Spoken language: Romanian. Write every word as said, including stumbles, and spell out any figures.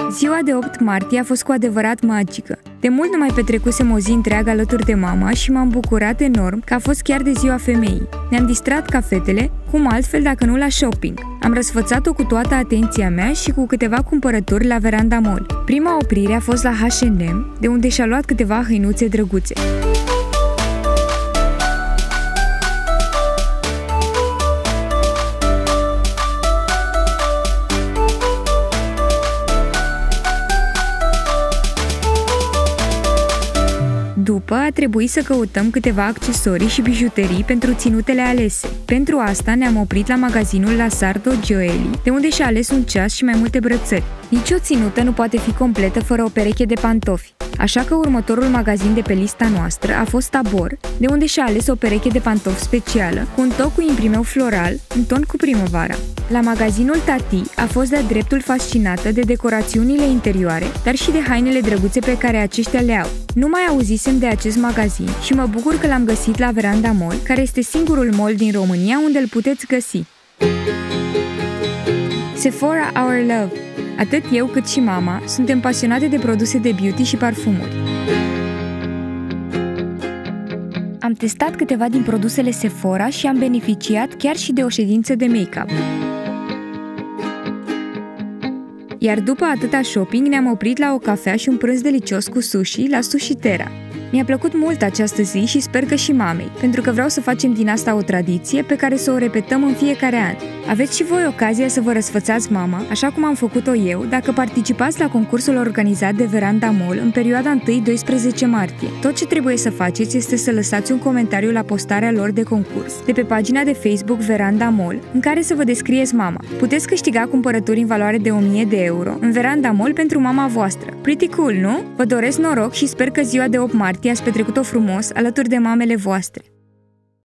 Ziua de opt martie a fost cu adevărat magică. De mult nu mai petrecusem o zi întreagă alături de mama și m-am bucurat enorm că a fost chiar de ziua femeii. Ne-am distrat ca fetele, cum altfel dacă nu la shopping. Am răsfățat-o cu toată atenția mea și cu câteva cumpărături la Veranda Mall. Prima oprire a fost la H and M, de unde și-a luat câteva hăinuțe drăguțe. După, a trebuit să căutăm câteva accesorii și bijuterii pentru ținutele alese. Pentru asta ne-am oprit la magazinul La Sardo Gioeli, de unde și-a ales un ceas și mai multe brățări. Nici o ținută nu poate fi completă fără o pereche de pantofi. Așa că următorul magazin de pe lista noastră a fost Tabor, de unde și-a ales o pereche de pantofi specială, cu un toc cu imprimeu floral, în ton cu primăvara. La magazinul Tati a fost de-a dreptul fascinată de decorațiunile interioare, dar și de hainele drăguțe pe care aceștia le au. Nu mai auzisem de acest magazin și mă bucur că l-am găsit la Veranda Mall, care este singurul mall din România unde îl puteți găsi. Sephora Our Love. Atât eu cât și mama suntem pasionate de produse de beauty și parfumuri. Am testat câteva din produsele Sephora și am beneficiat chiar și de o ședință de make-up. Iar după atâta shopping ne-am oprit la o cafea și un prânz delicios cu sushi la Sushi Terra. Mi-a plăcut mult această zi și sper că și mamei, pentru că vreau să facem din asta o tradiție pe care să o repetăm în fiecare an. Aveți și voi ocazia să vă răsfățați mama, așa cum am făcut-o eu, dacă participați la concursul organizat de Veranda Mall în perioada întâi-doisprezece martie. Tot ce trebuie să faceți este să lăsați un comentariu la postarea lor de concurs de pe pagina de Facebook Veranda Mall, în care să vă descrieți mama. Puteți câștiga cumpărături în valoare de o mie de euro în Veranda Mall pentru mama voastră. Pretty cool, nu? Vă doresc noroc și sper că ziua de opt martie ați petrecut-o frumos alături de mamele voastre.